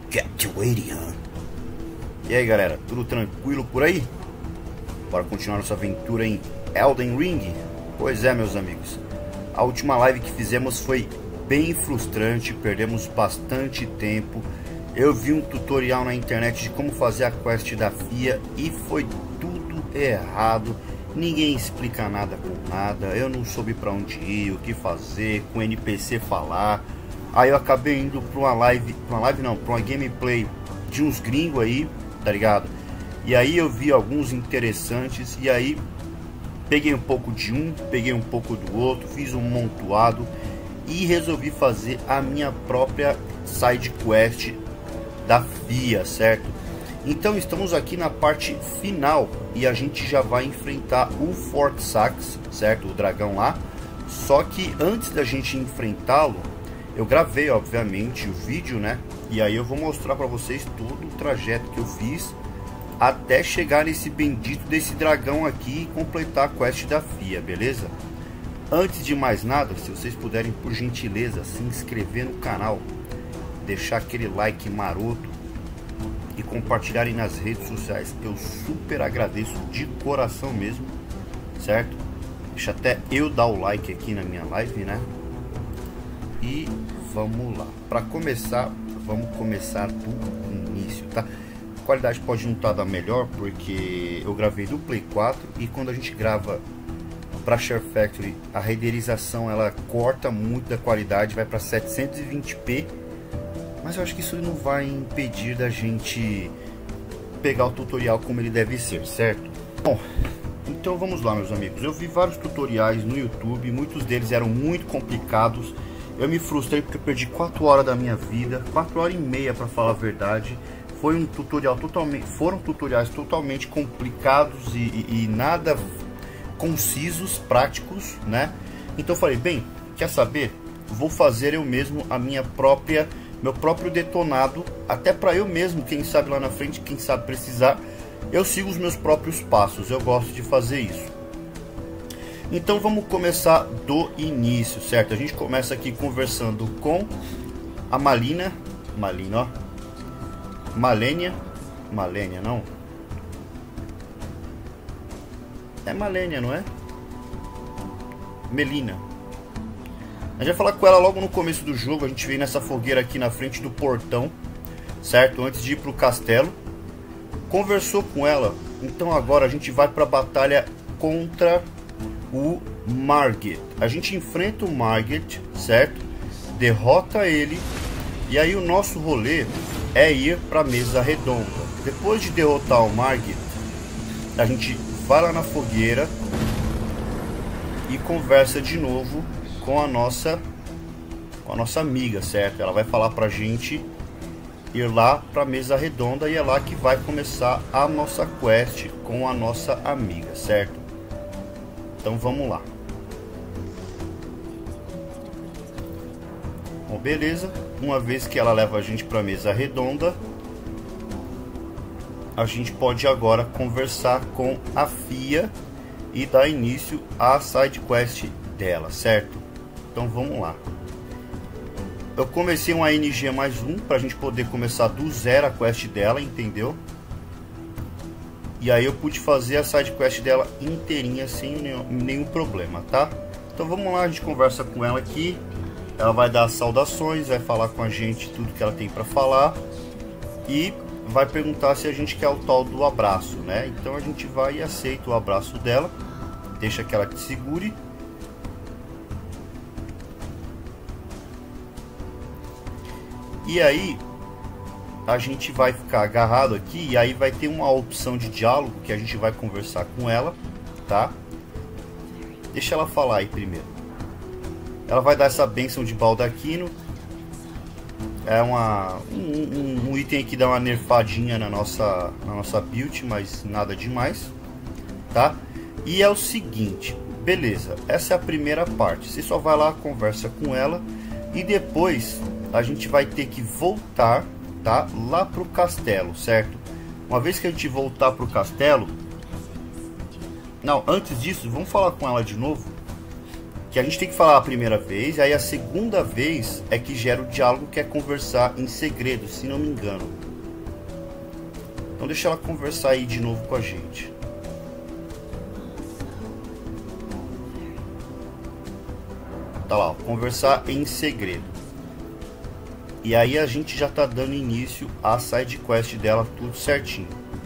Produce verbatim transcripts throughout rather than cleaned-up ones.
Captivating, huh? E aí galera, tudo tranquilo por aí? Bora continuar nossa aventura em Elden Ring? Pois é, meus amigos, a última live que fizemos foi bem frustrante, perdemos bastante tempo. Eu vi um tutorial na internet de como fazer a quest da Fia e foi tudo errado. Ninguém explica nada com nada, eu não soube pra onde ir, o que fazer, com o N P C falar. Aí eu acabei indo pra uma live, pra uma live não, pra uma gameplay de uns gringos aí, tá ligado? E aí eu vi alguns interessantes e aí peguei um pouco de um, peguei um pouco do outro, fiz um montuado e resolvi fazer a minha própria side quest da Fia, certo? Então estamos aqui na parte final e a gente já vai enfrentar o Fort Sax, certo? O dragão lá. Só que antes da gente enfrentá-lo, eu gravei obviamente o vídeo, né? E aí eu vou mostrar para vocês todo o trajeto que eu fiz até chegar nesse bendito desse dragão aqui e completar a quest da Fia, beleza? Antes de mais nada, se vocês puderem por gentileza se inscrever no canal, deixar aquele like maroto e compartilharem nas redes sociais, eu super agradeço de coração mesmo, certo? Deixa até eu dar o like aqui na minha live, né? E vamos lá. Para começar, vamos começar do início, tá? A qualidade pode não estar da melhor porque eu gravei do Play quatro e quando a gente grava para Share Factory, a renderização ela corta muito da qualidade, vai para setecentos e vinte p. Mas eu acho que isso não vai impedir da gente pegar o tutorial como ele deve ser, certo? Bom, então vamos lá, meus amigos. Eu vi vários tutoriais no YouTube, muitos deles eram muito complicados. Eu me frustrei porque eu perdi quatro horas da minha vida, quatro horas e meia para falar a verdade. Foi um tutorial totalmente, foram tutoriais totalmente complicados e, e, e nada concisos, práticos, né? Então eu falei, bem, quer saber? Vou fazer eu mesmo a minha própria meu próprio detonado, até para eu mesmo, quem sabe lá na frente, quem sabe precisar, eu sigo os meus próprios passos, eu gosto de fazer isso. Então vamos começar do início, certo? A gente começa aqui conversando com a Malina, Malina, ó, Malenia, Malenia não? É Malenia, não é? Melina. A gente vai falar com ela logo no começo do jogo. A gente veio nessa fogueira aqui na frente do portão, certo? Antes de ir para o castelo. Conversou com ela. Então agora a gente vai para a batalha contra o Margit. A gente enfrenta o Margit, certo? Derrota ele. E aí o nosso rolê é ir para a mesa redonda. Depois de derrotar o Margit, a gente vai lá na fogueira e conversa de novo com a nossa com a nossa amiga, certo? Ela vai falar pra gente ir lá pra mesa redonda e é lá que vai começar a nossa quest com a nossa amiga, certo? Então vamos lá. Bom, beleza. Uma vez que ela leva a gente pra mesa redonda, a gente pode agora conversar com a Fia e dar início à side quest dela, certo? Então vamos lá. Eu comecei um A N G mais um para a gente poder começar do zero a quest dela, entendeu? E aí eu pude fazer a side quest dela inteirinha sem nenhum, nenhum problema, tá? Então vamos lá, a gente conversa com ela aqui. Ela vai dar as saudações, vai falar com a gente tudo que ela tem para falar e vai perguntar se a gente quer o tal do abraço, né? Então a gente vai e aceita o abraço dela, deixa que ela te segure. E aí a gente vai ficar agarrado aqui e aí vai ter uma opção de diálogo que a gente vai conversar com ela, tá? Deixa ela falar aí primeiro. Ela vai dar essa bênção de baldaquino. É uma, um, um, um item que dá uma nerfadinha na nossa, na nossa build, mas nada demais, tá? E é o seguinte, beleza, essa é a primeira parte. Você só vai lá, conversa com ela e depois a gente vai ter que voltar, tá? Lá pro castelo, certo? Uma vez que a gente voltar pro castelo... Não, antes disso, vamos falar com ela de novo. que a gente tem que falar a primeira vez, aí a segunda vez é que gera o diálogo, que é conversar em segredo, se não me engano. Então deixa ela conversar aí de novo com a gente. Tá lá, ó, conversar em segredo. E aí a gente já tá dando início à side quest dela, tudo certinho.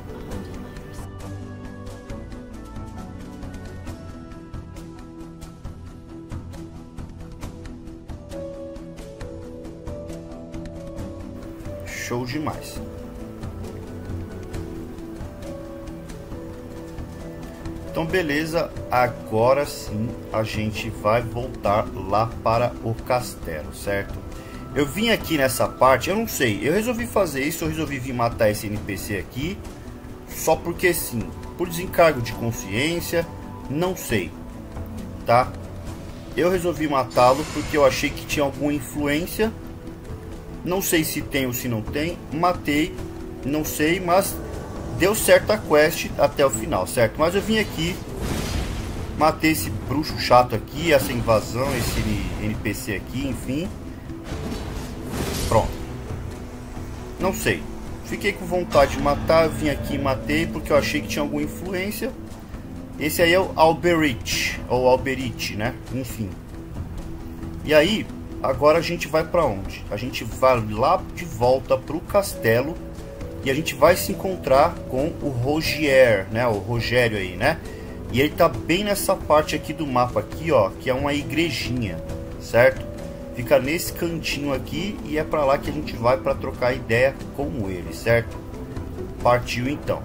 Show demais. Então beleza, agora sim a gente vai voltar lá para o castelo, certo? Eu vim aqui nessa parte, eu não sei, eu resolvi fazer isso, eu resolvi vir matar esse N P C aqui, só porque sim, por desencargo de consciência, não sei, tá? Eu resolvi matá-lo porque eu achei que tinha alguma influência, não sei se tem ou se não tem, matei, não sei, mas deu certo a quest até o final, certo? Mas eu vim aqui, matei esse bruxo chato aqui, essa invasão, esse N P C aqui, enfim. Pronto. Não sei. Fiquei com vontade de matar, vim aqui e matei porque eu achei que tinha alguma influência. Esse aí é o Alberich, ou Alberich, né? Enfim. E aí, agora a gente vai pra onde? A gente vai lá de volta pro castelo e a gente vai se encontrar com o Rogier, né? O Rogério aí, né? E ele tá bem nessa parte aqui do mapa aqui, ó, que é uma igrejinha, certo? Fica nesse cantinho aqui e é pra lá que a gente vai para trocar ideia com ele, certo? Partiu então.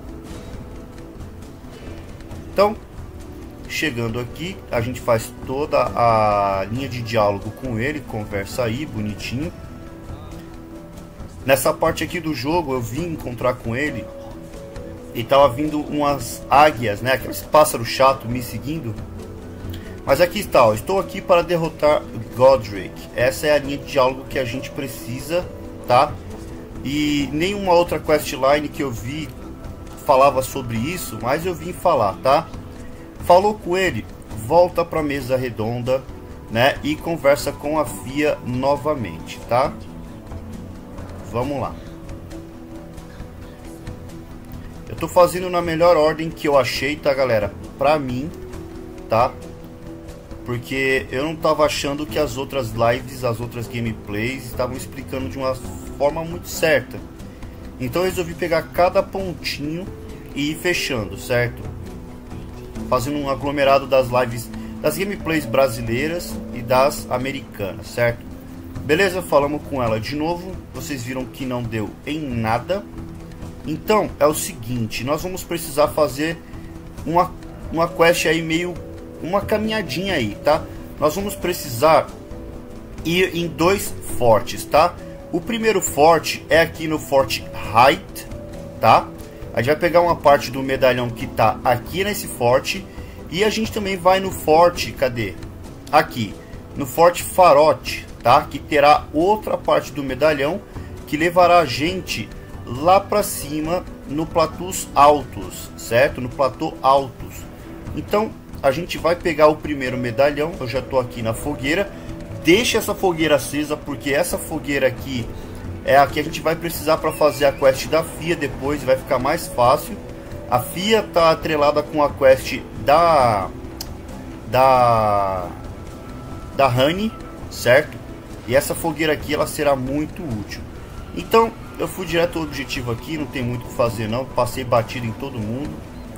Então, chegando aqui, a gente faz toda a linha de diálogo com ele, conversa aí, bonitinho. Nessa parte aqui do jogo, eu vim encontrar com ele e tava vindo umas águias, né? Aqueles pássaros chatos me seguindo. Mas aqui está, ó, estou aqui para derrotar Godric. Essa é a linha de diálogo que a gente precisa, tá? E nenhuma outra questline que eu vi falava sobre isso, mas eu vim falar, tá? Falou com ele, volta para a mesa redonda, né? E conversa com a Fia novamente, tá? Vamos lá. Eu tô fazendo na melhor ordem que eu achei, tá, galera? Pra mim, tá? Porque eu não tava achando que as outras lives, as outras gameplays estavam explicando de uma forma muito certa. Então eu resolvi pegar cada pontinho e ir fechando, certo? Fazendo um aglomerado das lives, das gameplays brasileiras e das americanas, certo? Beleza, falamos com ela de novo. Vocês viram que não deu em nada. Então é o seguinte, nós vamos precisar fazer uma, uma quest aí meio... uma caminhadinha aí, tá? Nós vamos precisar ir em dois fortes, tá? O primeiro forte é aqui no Forte Height, tá? A gente vai pegar uma parte do medalhão que tá aqui nesse forte. E a gente também vai no forte, cadê? Aqui, no Forte Farote, tá? Que terá outra parte do medalhão que levará a gente lá pra cima no platôs altos, certo? No platô altos. Então a gente vai pegar o primeiro medalhão. Eu já tô aqui na fogueira. Deixa essa fogueira acesa, porque essa fogueira aqui é a que a gente vai precisar para fazer a quest da Fia depois. Vai ficar mais fácil. A Fia tá atrelada com a quest da da da Honey, certo? E essa fogueira aqui ela será muito útil. Então eu fui direto ao objetivo aqui. Não tem muito o que fazer não. Passei batido em todo mundo.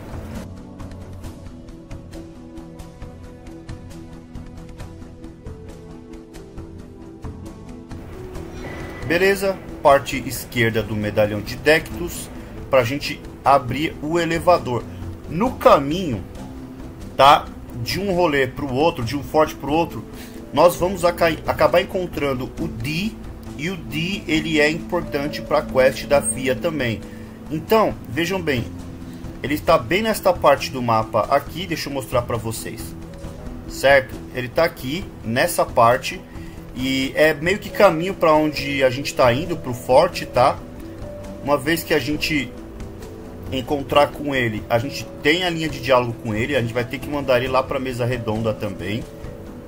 Beleza, parte esquerda do medalhão de Dectus, para a gente abrir o elevador. No caminho, tá, de um rolê para o outro, de um forte para o outro, nós vamos acabar encontrando o Dee, e o Dee ele é importante para a quest da Fia também. Então, vejam bem, ele está bem nesta parte do mapa aqui, deixa eu mostrar para vocês, certo? Ele está aqui nessa parte. E é meio que caminho para onde a gente está indo, para o forte, tá? Uma vez que a gente encontrar com ele, a gente tem a linha de diálogo com ele. A gente vai ter que mandar ele lá para a mesa redonda também,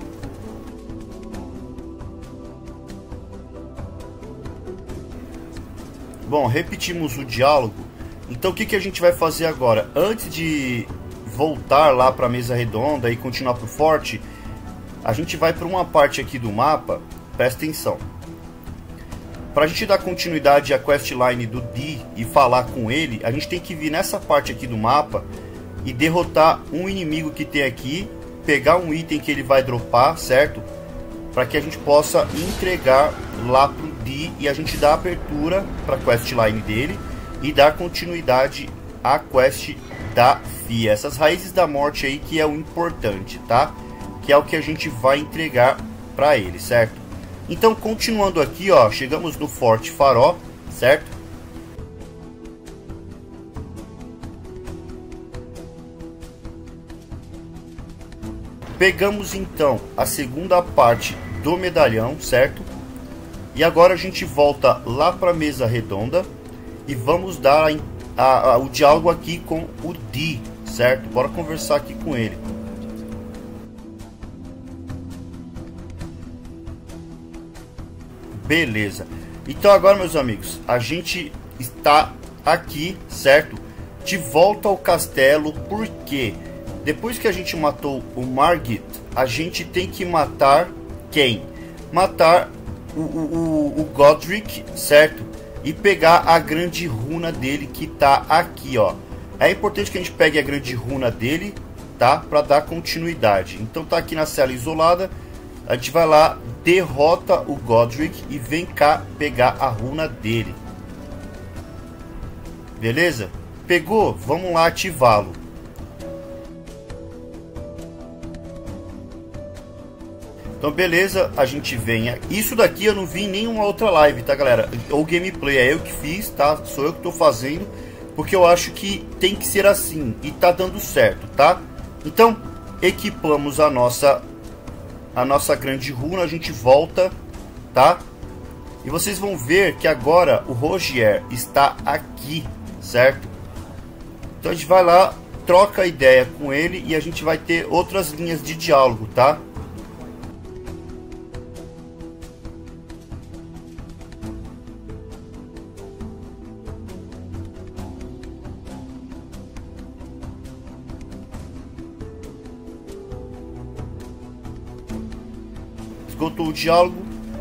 Bom, repetimos o diálogo. Então o que, que a gente vai fazer agora? Antes de voltar lá para a mesa redonda e continuar pro forte, a gente vai para uma parte aqui do mapa. Presta atenção. Para a gente dar continuidade à questline do Dee e falar com ele, a gente tem que vir nessa parte aqui do mapa e derrotar um inimigo que tem aqui, pegar um item que ele vai dropar, certo? Para que a gente possa entregar lá pro Dee e a gente dar abertura para a questline dele e dar continuidade à quest da Fia. Essas raízes da morte aí que é o importante, tá? Que é o que a gente vai entregar para ele, certo? Então, continuando aqui, ó, chegamos no Forte Faró, certo? Pegamos então a segunda parte do medalhão, certo? E agora a gente volta lá para a mesa redonda e vamos dar a, a, a, o diálogo aqui com o Dee, certo? Bora conversar aqui com ele. Beleza. Então agora, meus amigos, a gente está aqui, certo? De volta ao castelo, porque depois que a gente matou o Margit, a gente tem que matar quem? Matar o, o, o Godric, certo? E pegar a grande runa dele que tá aqui, ó. É importante que a gente pegue a grande runa dele, tá? Para dar continuidade. Então tá aqui na cela isolada. A gente vai lá, derrota o Godric e vem cá pegar a runa dele. Beleza? Pegou? Vamos lá ativá-lo. Então beleza, a gente vem. Isso daqui eu não vi em nenhuma outra live, tá, galera? Ou gameplay, é eu que fiz, tá? Sou eu que tô fazendo, porque eu acho que tem que ser assim e tá dando certo, tá? Então, equipamos a nossa a nossa grande runa, a gente volta, tá? E vocês vão ver que agora o Rogier está aqui, certo? Então a gente vai lá, troca a ideia com ele e a gente vai ter outras linhas de diálogo, tá? Esgotou o diálogo.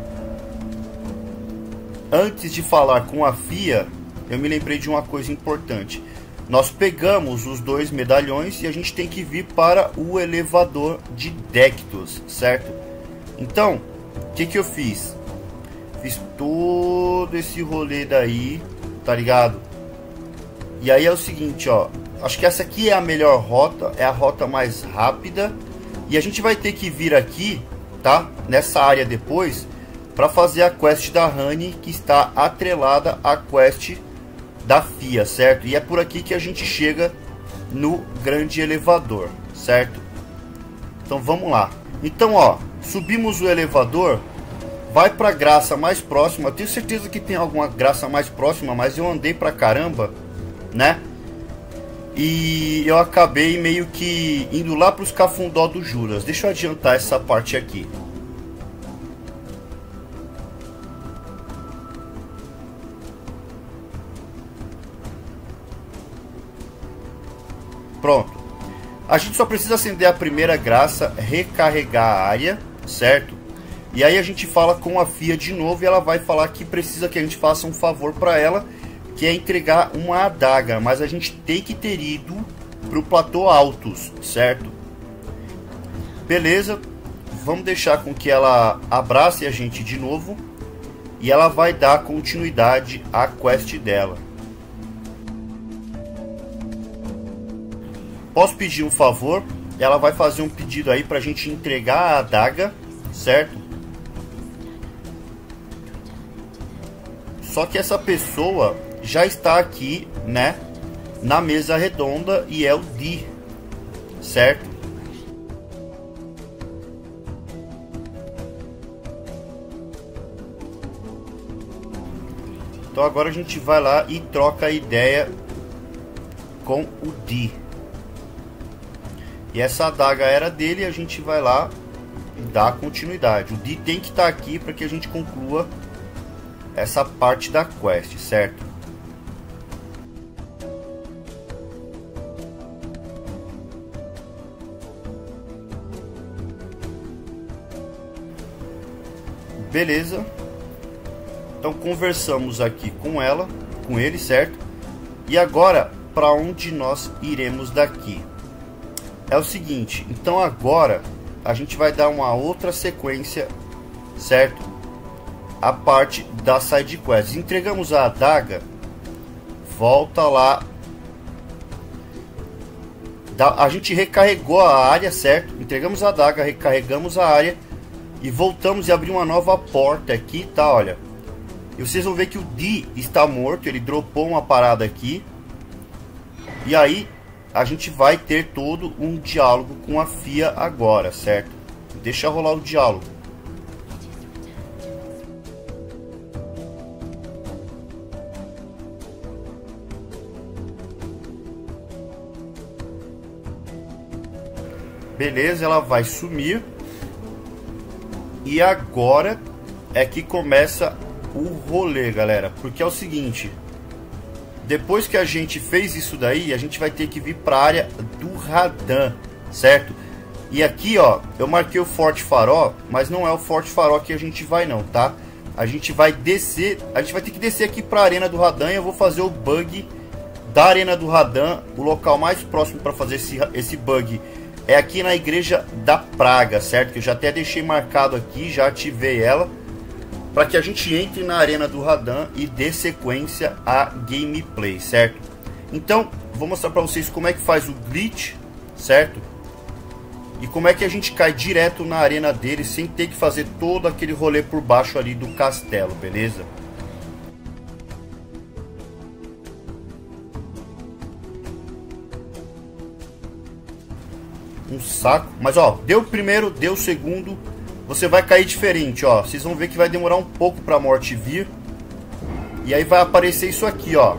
Antes de falar com a Fia, eu me lembrei de uma coisa importante. Nós pegamos os dois medalhões e a gente tem que vir para o elevador de Dectus, certo? Então, o que que eu fiz? Fiz todo esse rolê daí, tá ligado? E aí é o seguinte, ó. Acho que essa aqui é a melhor rota, é a rota mais rápida. E a gente vai ter que vir aqui, tá? Nessa área depois, para fazer a quest da Honey, que está atrelada à quest da Fia, certo? E é por aqui que a gente chega no grande elevador, certo? Então vamos lá. Então, ó, subimos o elevador, vai para a graça mais próxima. Eu tenho certeza que tem alguma graça mais próxima, mas eu andei pra caramba, né? E eu acabei meio que indo lá para os Cafundó do Juras. Deixa eu adiantar essa parte aqui. Pronto. A gente só precisa acender a primeira graça, recarregar a área, certo? E aí a gente fala com a Fia de novo e ela vai falar que precisa que a gente faça um favor para ela, que é entregar uma adaga, mas a gente tem que ter ido para o platô Altos, certo? Beleza, vamos deixar com que ela abrace a gente de novo e ela vai dar continuidade à quest dela. Posso pedir um favor? Ela vai fazer um pedido aí para a gente entregar a adaga, certo? Só que essa pessoa já está aqui, né, na mesa redonda e é o Dee, certo? Então agora a gente vai lá e troca a ideia com o Dee. E essa adaga era dele e a gente vai lá e dá continuidade. O Dee tem que estar aqui para que a gente conclua essa parte da quest, certo? Beleza. Então conversamos aqui com ela, com ele, certo? E agora, para onde nós iremos daqui? É o seguinte, então agora a gente vai dar uma outra sequência, certo? A parte da side quest. Entregamos a adaga, volta lá. A gente recarregou a área, certo? Entregamos a adaga, recarregamos a área e voltamos e abrimos uma nova porta aqui, tá? Olha. E vocês vão ver que o Dee está morto, ele dropou uma parada aqui. E aí a gente vai ter todo um diálogo com a Fia agora, certo? Deixa rolar o diálogo. Beleza, ela vai sumir. E agora é que começa o rolê, galera. Porque é o seguinte, depois que a gente fez isso daí, a gente vai ter que vir para a área do Radan, certo? E aqui, ó, eu marquei o Forte Faró, mas não é o Forte Faró que a gente vai não, tá? A gente vai descer, a gente vai ter que descer aqui para a Arena do Radan e eu vou fazer o bug da Arena do Radan. O local mais próximo para fazer esse, esse bug é aqui na Igreja da Praga, certo? Que eu já até deixei marcado aqui, já ativei ela, para que a gente entre na Arena do Radan e dê sequência a gameplay, certo? Então, vou mostrar para vocês como é que faz o glitch, certo? E como é que a gente cai direto na arena dele sem ter que fazer todo aquele rolê por baixo ali do castelo, beleza? Um saco, mas ó, deu o primeiro, deu o segundo, você vai cair diferente, ó. Vocês vão ver que vai demorar um pouco para a morte vir. E aí vai aparecer isso aqui, ó.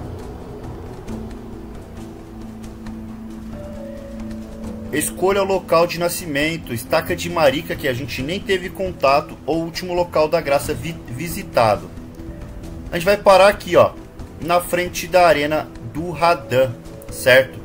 Escolha o local de nascimento, estaca de Marika, que a gente nem teve contato, ou último local da graça vi visitado. A gente vai parar aqui, ó, na frente da Arena do Radan, certo?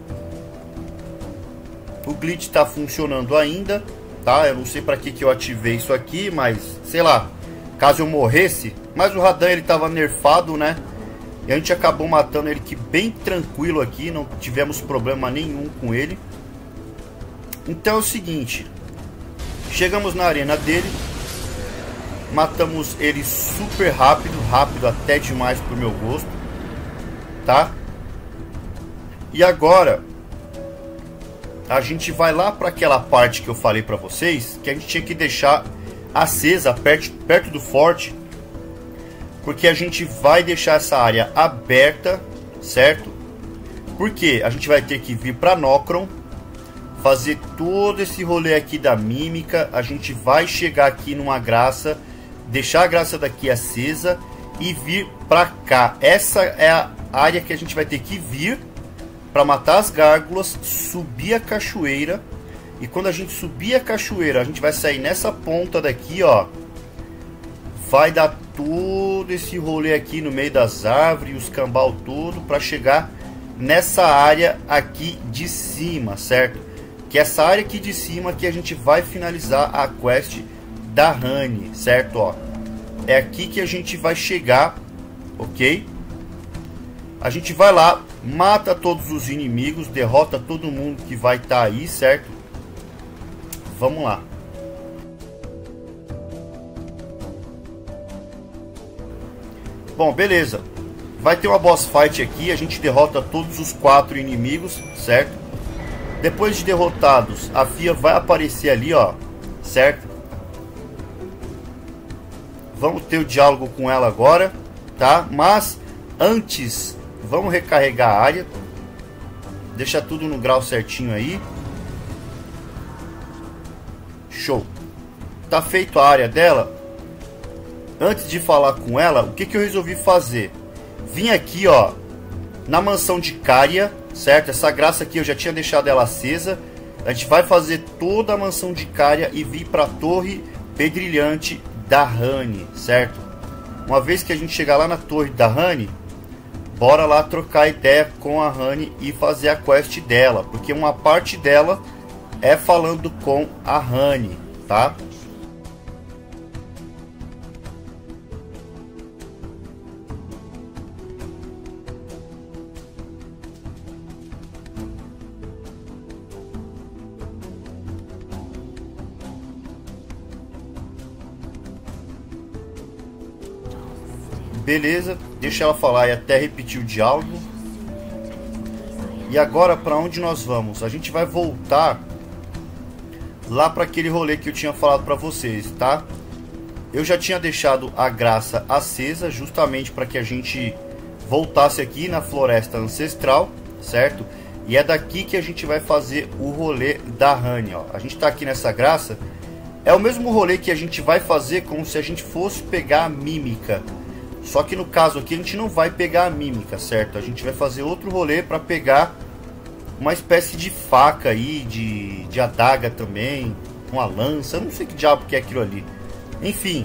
O glitch está funcionando ainda, tá? Eu não sei para que que eu ativei isso aqui, mas sei lá, caso eu morresse. Mas o Radan, ele tava nerfado, né? E a gente acabou matando ele aqui bem tranquilo aqui, não tivemos problema nenhum com ele. Então é o seguinte, chegamos na arena dele, matamos ele super rápido, rápido até demais pro meu gosto, tá? E agora a gente vai lá para aquela parte que eu falei para vocês, que a gente tinha que deixar acesa perto, perto do forte, porque a gente vai deixar essa área aberta, certo? Porque a gente vai ter que vir para Nokron, fazer todo esse rolê aqui da mímica. A gente vai chegar aqui numa graça, deixar a graça daqui acesa e vir pra cá. Essa é a área que a gente vai ter que vir para matar as gárgulas, subir a cachoeira. E quando a gente subir a cachoeira, a gente vai sair nessa ponta daqui, ó. Vai dar todo esse rolê aqui no meio das árvores, os cambal todo, para chegar nessa área aqui de cima, certo? Que é essa área aqui de cima que a gente vai finalizar a quest da Honey, certo? Ó, é aqui que a gente vai chegar, ok? A gente vai lá, mata todos os inimigos, derrota todo mundo que vai estar aí, certo? Vamos lá. Bom, beleza. Vai ter uma boss fight aqui, a gente derrota todos os quatro inimigos, certo? Depois de derrotados, a Fia vai aparecer ali, ó, certo? Vamos ter o diálogo com ela agora, tá? Mas antes, vamos recarregar a área. Deixa tudo no grau certinho aí. Show. Tá feito a área dela. Antes de falar com ela, o que que eu resolvi fazer? Vim aqui, ó, na mansão de Caria, certo? Essa graça aqui eu já tinha deixado ela acesa. A gente vai fazer toda a mansão de Caria e vir para a torre pedrilhante da Honey, certo? Uma vez que a gente chegar lá na torre da Honey, bora lá trocar ideia com a Honey e fazer a quest dela, porque uma parte dela é falando com a Honey, tá? Beleza, deixa ela falar e até repetir o diálogo. E agora para onde nós vamos? A gente vai voltar lá para aquele rolê que eu tinha falado para vocês, tá? Eu já tinha deixado a graça acesa justamente para que a gente voltasse aqui na floresta ancestral, certo? E é daqui que a gente vai fazer o rolê da Honey, ó. A gente tá aqui nessa graça. É o mesmo rolê que a gente vai fazer como se a gente fosse pegar a mímica. Só que no caso aqui a gente não vai pegar a mímica, certo? A gente vai fazer outro rolê para pegar uma espécie de faca aí, de, de adaga também, uma lança, eu não sei que diabo que é aquilo ali. Enfim.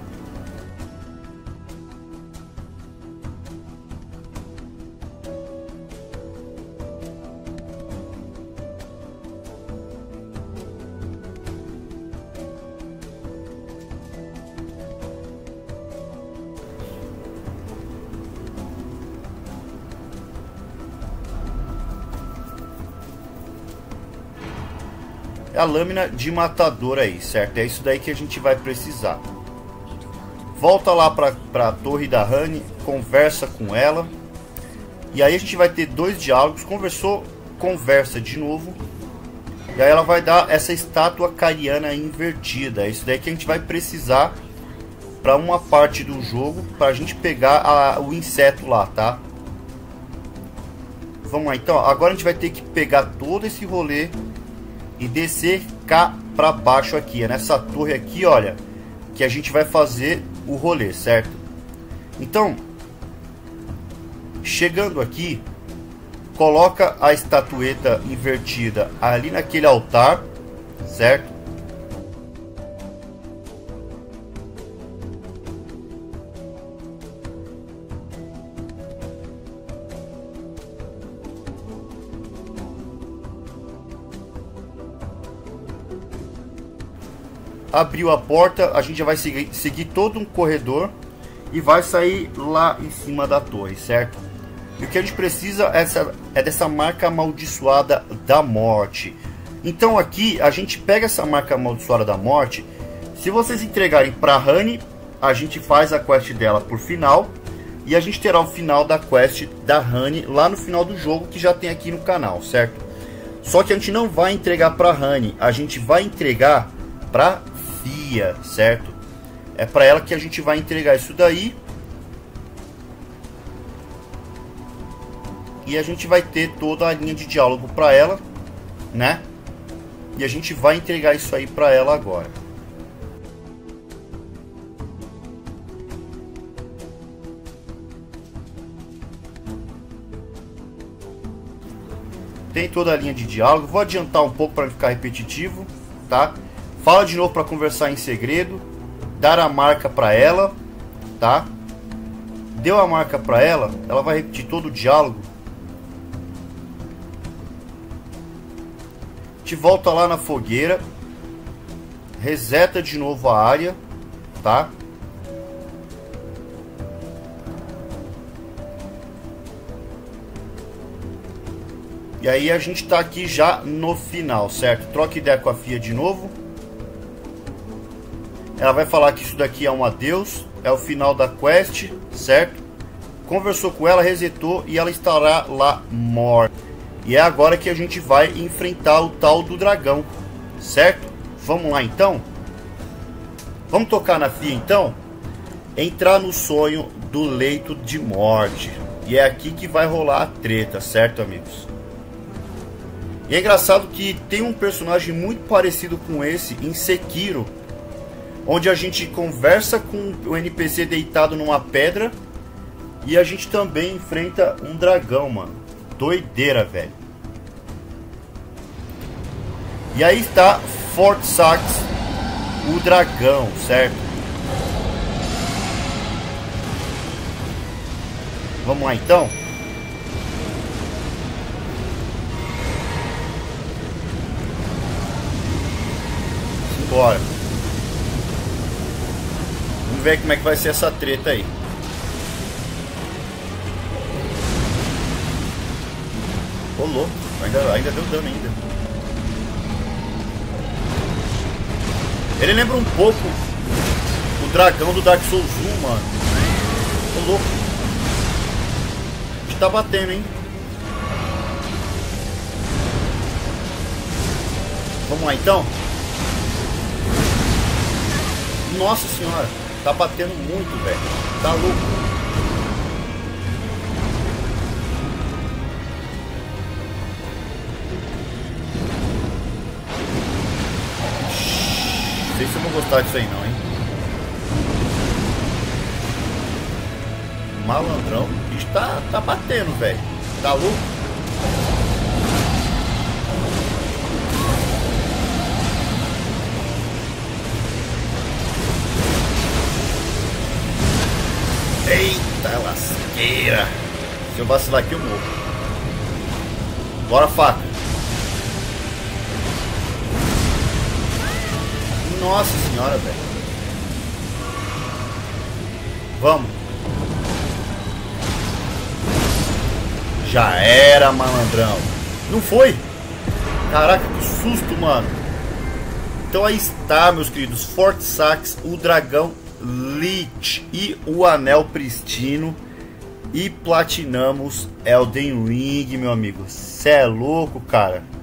A lâmina de matador aí, certo? É isso daí que a gente vai precisar. Volta lá para a torre da Honey, conversa com ela. E aí a gente vai ter dois diálogos. Conversou, conversa de novo. E aí ela vai dar essa estátua cariana invertida. É isso daí que a gente vai precisar para uma parte do jogo, para a gente pegar a, o inseto lá, tá? Vamos lá, então. Agora a gente vai ter que pegar todo esse rolê e descer cá para baixo aqui. É nessa torre aqui, olha, que a gente vai fazer o rolê, certo? Então, chegando aqui, coloca a estatueta invertida ali naquele altar, certo? Abriu a porta, a gente já vai seguir, seguir todo um corredor e vai sair lá em cima da torre, certo? E o que a gente precisa é, essa, é dessa marca amaldiçoada da morte. Então aqui a gente pega essa marca amaldiçoada da morte. Se vocês entregarem para Honey, a gente faz a quest dela por final. E a gente terá o final da quest da Honey lá no final do jogo, que já tem aqui no canal, certo? Só que a gente não vai entregar para Honey, a gente vai entregar para Fia, certo? É para ela que a gente vai entregar isso daí. E a gente vai ter toda a linha de diálogo para ela, né? E a gente vai entregar isso aí para ela agora. Tem toda a linha de diálogo. Vou adiantar um pouco para não ficar repetitivo, tá? Fala de novo para conversar em segredo. Dar a marca para ela, tá? Deu a marca para ela, ela vai repetir todo o diálogo. Te volta lá na fogueira. Reseta de novo a área, tá? E aí a gente tá aqui já no final, certo? Troca ideia com a Fia de novo. Ela vai falar que isso daqui é um adeus, é o final da quest, certo? Conversou com ela, resetou e ela estará lá morta. E é agora que a gente vai enfrentar o tal do dragão, certo? Vamos lá então? Vamos tocar na Fia então? Entrar no sonho do leito de morte. E é aqui que vai rolar a treta, certo, amigos? E é engraçado que tem um personagem muito parecido com esse em Sekiro, onde a gente conversa com o N P C deitado numa pedra e a gente também enfrenta um dragão, mano. Doideira, velho. E aí está Fort Sax, o dragão, certo? Vamos lá então? Bora. Vamos ver como é que vai ser essa treta aí. Ô louco, ainda, ainda deu dano ainda. Ele lembra um pouco o dragão do Dark Souls um, mano. Tô louco. A gente tá batendo, hein? Vamos lá então. Nossa senhora, tá batendo muito, velho. Tá louco. Não sei se eu vou gostar disso aí não, hein? Malandrão, o bicho tá, tá batendo, velho. Tá louco? Eita lasqueira. Se eu vacilar aqui eu morro. Bora, faca. Nossa senhora, velho. Vamos. Já era, malandrão. Não foi? Caraca, que susto, mano. Então aí está, meus queridos. Fort Sax, o dragão Lich e o anel pristino. E platinamos Elden Ring, meu amigo. Cê é louco, cara.